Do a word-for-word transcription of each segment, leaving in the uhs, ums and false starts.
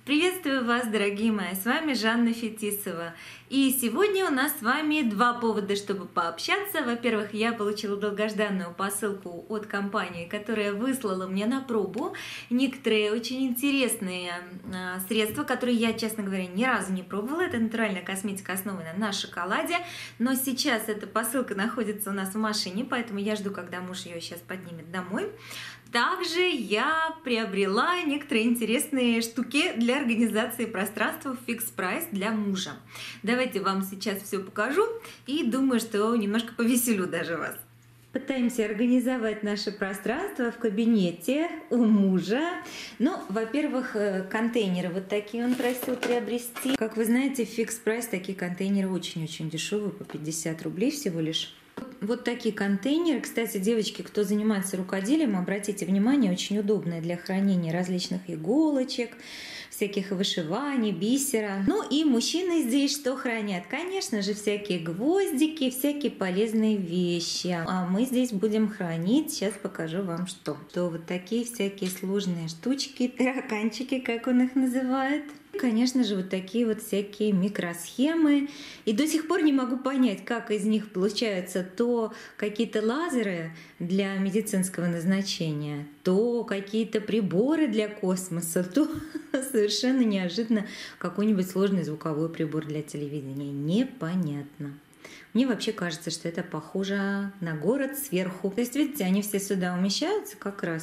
Приветствую вас, дорогие мои, с вами Жанна Фетисова. И сегодня у нас с вами два повода, чтобы пообщаться. Во-первых, я получила долгожданную посылку от компании, которая выслала мне на пробу некоторые очень интересные средства, которые я, честно говоря, ни разу не пробовала. Это натуральная косметика, основанная на шоколаде. Но сейчас эта посылка находится у нас в машине, поэтому я жду, когда муж ее сейчас поднимет домой. Также я приобрела некоторые интересные штуки для организации пространства в Fix Price для мужа. Давайте вам сейчас все покажу и думаю, что немножко повеселю даже вас. Пытаемся организовать наше пространство в кабинете у мужа. Ну, во-первых, контейнеры вот такие он просил приобрести. Как вы знаете, в Fix Price такие контейнеры очень-очень дешевые, по пятьдесят рублей всего лишь. Вот такие контейнеры. Кстати, девочки, кто занимается рукоделием, обратите внимание, очень удобные для хранения различных иголочек, всяких вышиваний, бисера. Ну и мужчины здесь что хранят? Конечно же, всякие гвоздики, всякие полезные вещи. А мы здесь будем хранить, сейчас покажу вам что. То вот такие всякие сложные штучки, тараканчики, как он их называет. Конечно же, вот такие вот всякие микросхемы. И до сих пор не могу понять, как из них получаются то какие-то лазеры для медицинского назначения, то какие-то приборы для космоса, то совершенно неожиданно какой-нибудь сложный звуковой прибор для телевидения. Непонятно. Мне вообще кажется, что это похоже на город сверху. То есть, видите, они все сюда умещаются как раз.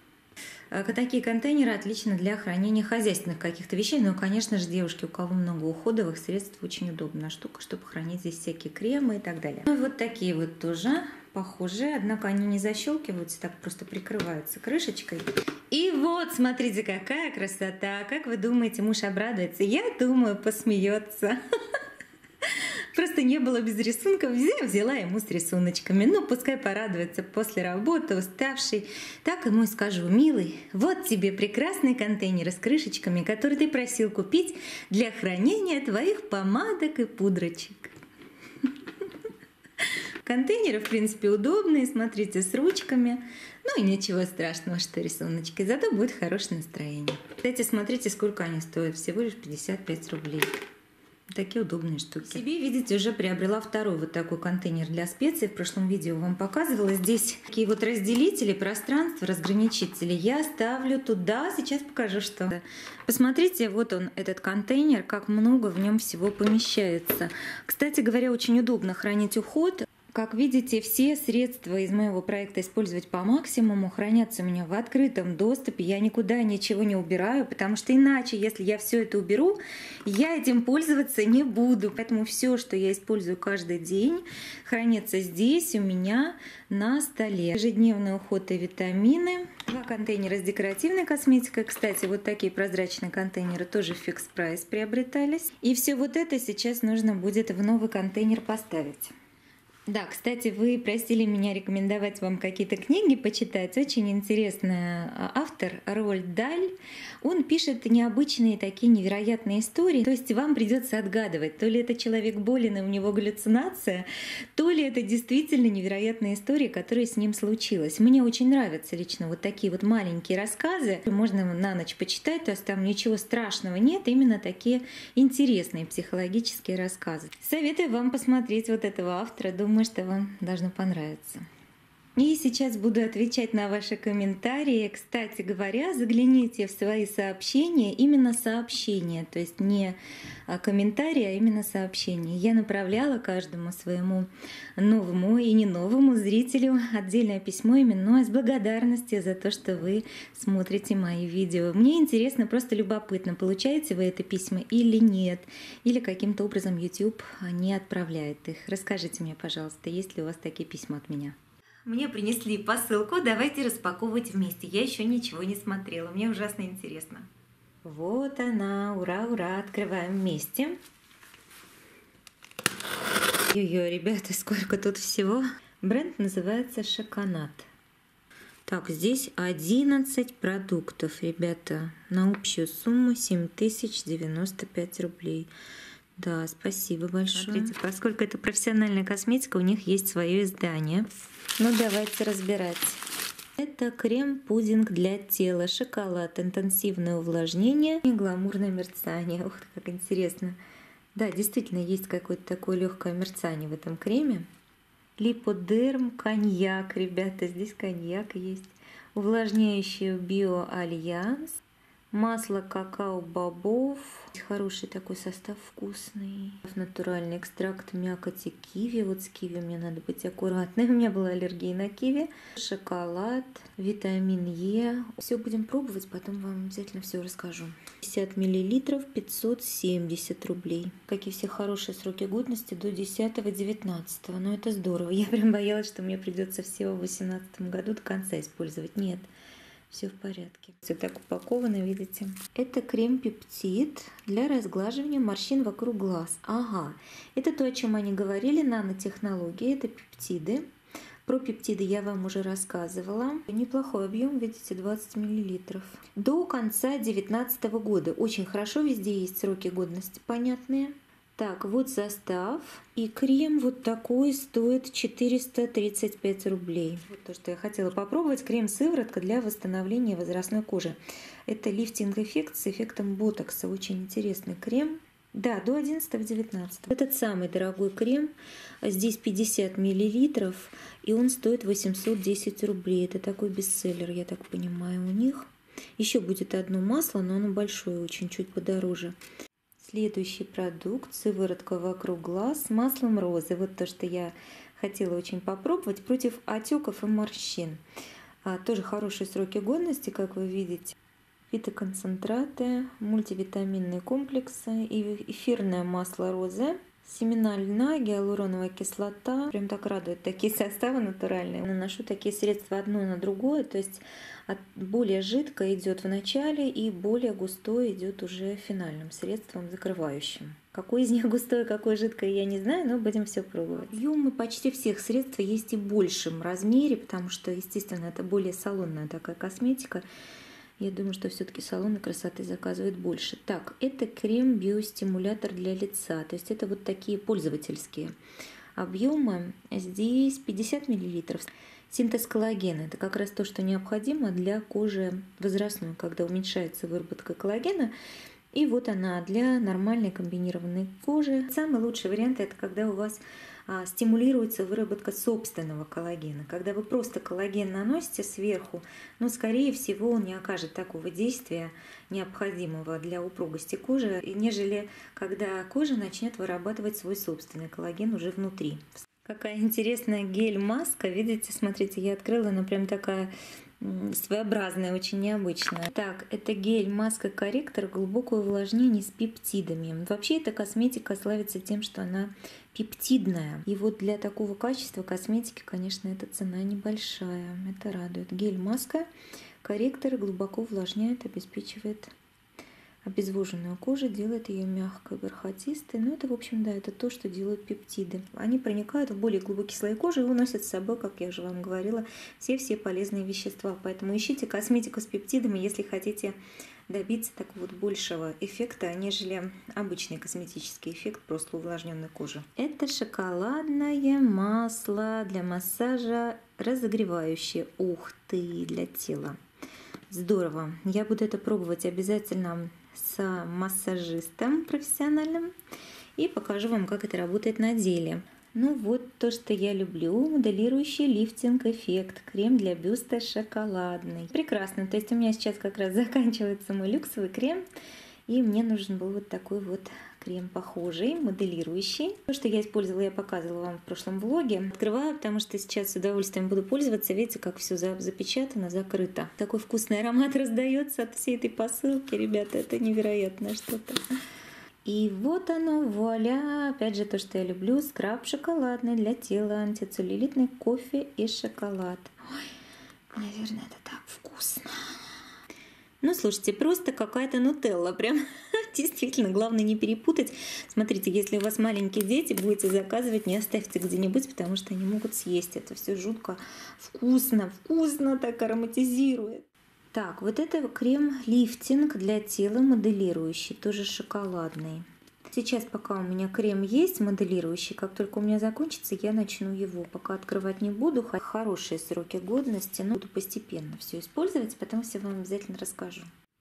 Такие контейнеры отлично для хранения хозяйственных каких-то вещей. Но, конечно же, девушки, у кого много уходовых средств, очень удобная штука, чтобы хранить здесь всякие кремы и так далее. Ну и вот такие вот тоже похожие, однако они не защелкиваются, так просто прикрываются крышечкой. И вот, смотрите, какая красота! Как вы думаете, муж обрадуется? Я думаю, посмеется. Просто не было без рисунков, взяла ему с рисуночками. Ну, пускай порадуется после работы, уставший. Так ему и скажу: милый, вот тебе прекрасный контейнер с крышечками, который ты просил купить для хранения твоих помадок и пудрочек. Контейнеры, в принципе, удобные, смотрите, с ручками. Ну и ничего страшного, что рисуночки, зато будет хорошее настроение. Кстати, смотрите, сколько они стоят, всего лишь пятьдесят пять рублей. Такие удобные штуки. Себе, видите, уже приобрела второй вот такой контейнер для специй. В прошлом видео вам показывала. Здесь такие вот разделители пространства, разграничители. Я ставлю туда. Сейчас покажу, что. Посмотрите, вот он, этот контейнер, как много в нем всего помещается. Кстати говоря, очень удобно хранить уход. Как видите, все средства из моего проекта «Использовать по максимуму» хранятся у меня в открытом доступе. Я никуда ничего не убираю, потому что иначе, если я все это уберу, я этим пользоваться не буду. Поэтому все, что я использую каждый день, хранится здесь у меня на столе. Ежедневный уход и витамины. Два контейнера с декоративной косметикой. Кстати, вот такие прозрачные контейнеры тоже в Fix Price приобретались. И все вот это сейчас нужно будет в новый контейнер поставить. Да, кстати, вы просили меня рекомендовать вам какие-то книги почитать. Очень интересный автор Рольд Даль. Он пишет необычные такие невероятные истории. То есть вам придется отгадывать, то ли это человек болен и у него галлюцинация, то ли это действительно невероятная история, которая с ним случилась. Мне очень нравятся лично вот такие вот маленькие рассказы. Можно на ночь почитать, то есть там ничего страшного нет. Именно такие интересные психологические рассказы. Советую вам посмотреть вот этого автора. Думаю, что вам должно понравиться. И сейчас буду отвечать на ваши комментарии. Кстати говоря, загляните в свои сообщения, именно сообщения, то есть не комментарии, а именно сообщения. Я направляла каждому своему новому и не новому зрителю отдельное письмо именно с благодарностью за то, что вы смотрите мои видео. Мне интересно, просто любопытно, получаете вы это письма или нет, или каким-то образом YouTube не отправляет их. Расскажите мне, пожалуйста, есть ли у вас такие письма от меня? Мне принесли посылку, давайте распаковывать вместе. Я еще ничего не смотрела, мне ужасно интересно. Вот она, ура, ура, открываем вместе. Ой-ой, ребята, сколько тут всего. Бренд называется Шоконат. Так, здесь одиннадцать продуктов, ребята, на общую сумму семь тысяч девяносто пять рублей. Да, спасибо большое. Смотрите, поскольку это профессиональная косметика, у них есть свое издание. Ну, давайте разбирать. Это крем-пудинг для тела, шоколад, интенсивное увлажнение и гламурное мерцание. Ух ты, как интересно. Да, действительно, есть какое-то такое легкое мерцание в этом креме. Липодерм, коньяк, ребята, здесь коньяк есть. Увлажняющий биоальянс. Масло какао-бобов. Хороший такой состав, вкусный. Натуральный экстракт мякоти киви. Вот с киви мне надо быть аккуратной. У меня была аллергия на киви. Шоколад, витамин Е. Все будем пробовать, потом вам обязательно все расскажу. пятьдесят миллилитров, пятьсот семьдесят рублей. Какие все хорошие сроки годности до десятого девятнадцатого. Но это здорово. Я прям боялась, что мне придется все в восемнадцатом году до конца использовать. Нет. Все в порядке. Все так упаковано, видите. Это крем-пептид для разглаживания морщин вокруг глаз. Ага, это то, о чем они говорили, нанотехнологии, это пептиды. Про пептиды я вам уже рассказывала. Неплохой объем, видите, двадцать миллилитров. До конца две тысячи девятнадцатого года. Очень хорошо, везде есть сроки годности понятные. Так, вот состав. И крем вот такой стоит четыреста тридцать пять рублей. Вот то, что я хотела попробовать. Крем-сыворотка для восстановления возрастной кожи. Это лифтинг-эффект с эффектом ботокса. Очень интересный крем. Да, до одиннадцатого девятнадцатого. Этот самый дорогой крем. Здесь пятьдесят миллилитров. И он стоит восемьсот десять рублей. Это такой бестселлер, я так понимаю, у них. Еще будет одно масло, но оно большое, очень чуть подороже. Следующий продукт – сыворотка вокруг глаз с маслом розы. Вот то, что я хотела очень попробовать против отеков и морщин. А, тоже хорошие сроки годности, как вы видите. Фитоконцентраты, мультивитаминные комплексы и эфирное масло розы. Семена льна, гиалуроновая кислота. Прям так радует такие составы натуральные. Наношу такие средства одно на другое. То есть более жидкое идет в начале и более густое идет уже финальным средством закрывающим. Какой из них густой, какой жидкое, я не знаю, но будем все пробовать. Объемы почти всех средств есть и в большем размере, потому что, естественно, это более салонная такая косметика. Я думаю, что все-таки салоны красоты заказывают больше. Так, это крем-биостимулятор для лица. То есть это вот такие пользовательские объемы. Здесь пятьдесят миллилитров. Синтез коллагена. Это как раз то, что необходимо для кожи возрастной, когда уменьшается выработка коллагена. И вот она для нормальной комбинированной кожи. Самый лучший вариант – это когда у вас а, стимулируется выработка собственного коллагена. Когда вы просто коллаген наносите сверху, но, скорее всего, он не окажет такого действия, необходимого для упругости кожи, нежели когда кожа начнет вырабатывать свой собственный коллаген уже внутри. Какая интересная гель-маска. Видите, смотрите, я открыла, она прям такая своеобразная, очень необычная. Так, это гель-маска-корректор глубокое увлажнение с пептидами. Вообще эта косметика славится тем, что она пептидная. И вот для такого качества косметики, конечно, эта цена небольшая. Это радует. Гель-маска, корректор глубоко увлажняет, обеспечивает обезвоженную кожу, делает ее мягкой, бархатистой. Ну, это, в общем, да, это то, что делают пептиды. Они проникают в более глубокие слои кожи и уносят с собой, как я уже вам говорила, все-все полезные вещества. Поэтому ищите косметику с пептидами, если хотите добиться такого вот большего эффекта, нежели обычный косметический эффект просто увлажненной кожи. Это шоколадное масло для массажа разогревающее. Ух ты, для тела. Здорово. Я буду это пробовать обязательно с массажистом профессиональным и покажу вам, как это работает на деле. Ну вот то, что я люблю. Моделирующий лифтинг-эффект. Крем для бюста шоколадный. Прекрасно. То есть у меня сейчас как раз заканчивается мой люксовый крем. И мне нужен был вот такой вот крем похожий, моделирующий. То, что я использовала, я показывала вам в прошлом влоге. Открываю, потому что сейчас с удовольствием буду пользоваться. Видите, как все запечатано, закрыто. Такой вкусный аромат раздается от всей этой посылки. Ребята, это невероятное что-то. И вот оно, вуаля! Опять же то, что я люблю. Скраб шоколадный для тела, антицеллюлитный кофе и шоколад. Ой, наверное, это так вкусно. Ну, слушайте, просто какая-то нутелла, прям действительно, главное не перепутать. Смотрите, если у вас маленькие дети, будете заказывать, не оставьте где-нибудь, потому что они могут съесть. Это все жутко вкусно, вкусно так ароматизирует. Так, вот это крем-лифтинг для тела моделирующий, тоже шоколадный. Сейчас пока у меня крем есть моделирующий, как только у меня закончится, я начну его. Пока открывать не буду, хорошие сроки годности, но буду постепенно все использовать, потом все вам обязательно расскажу.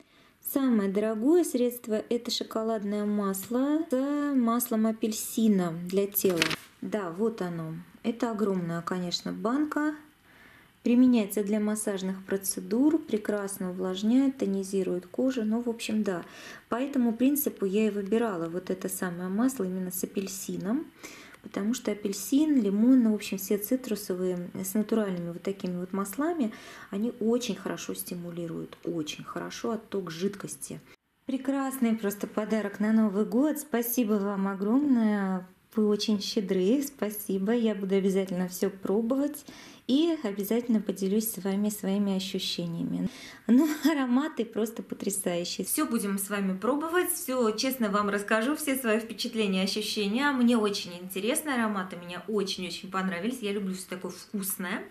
Самое дорогое средство — это шоколадное масло с маслом апельсина для тела. Да, вот оно. Это огромная, конечно, банка. Применяется для массажных процедур, прекрасно увлажняет, тонизирует кожу. Ну, в общем, да. По этому принципу я и выбирала вот это самое масло именно с апельсином. Потому что апельсин, лимон, ну, в общем, все цитрусовые с натуральными вот такими вот маслами, они очень хорошо стимулируют, очень хорошо отток жидкости. Прекрасный просто подарок на Новый год. Спасибо вам огромное. Вы очень щедры. Спасибо. Я буду обязательно все пробовать и обязательно поделюсь с вами своими ощущениями. Ну, ароматы просто потрясающие. Все будем с вами пробовать, все честно вам расскажу, все свои впечатления, ощущения. Мне очень интересно, ароматы мне очень-очень понравились. Я люблю все такое вкусное.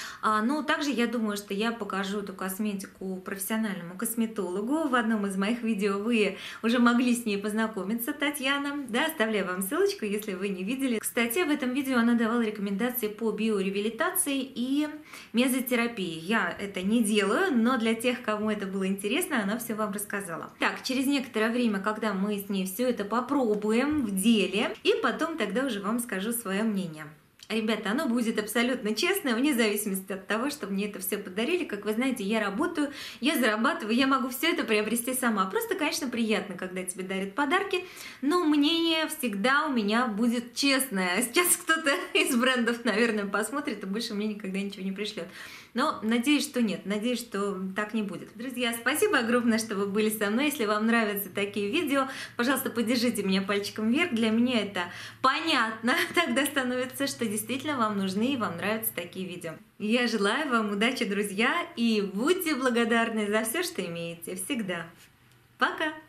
Но также я думаю, что я покажу эту косметику профессиональному косметологу. В одном из моих видео вы уже могли с ней познакомиться, Татьяна. Да, оставляю вам ссылочку, если вы не видели. Кстати, в этом видео она давала рекомендации по биоревилитации и мезотерапии. Я это не делаю, но для тех, кому это было интересно, она все вам рассказала. Так, через некоторое время, когда мы с ней все это попробуем в деле, и потом тогда уже вам скажу свое мнение. Ребята, оно будет абсолютно честное, вне зависимости от того, что мне это все подарили. Как вы знаете, я работаю, я зарабатываю, я могу все это приобрести сама. Просто, конечно, приятно, когда тебе дарят подарки, но мнение всегда у меня будет честное. Сейчас кто-то из брендов, наверное, посмотрит, и больше мне никогда ничего не пришлет. Но надеюсь, что нет, надеюсь, что так не будет. Друзья, спасибо огромное, что вы были со мной. Если вам нравятся такие видео, пожалуйста, поддержите меня пальчиком вверх. Для меня это понятно. Тогда становится, что действительно вам нужны и вам нравятся такие видео. Я желаю вам удачи, друзья, и будьте благодарны за все, что имеете. Всегда. Пока!